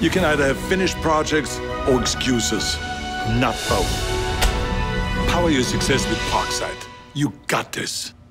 You can either have finished projects or excuses, not both. Power your success with PARKSIDE. You got this.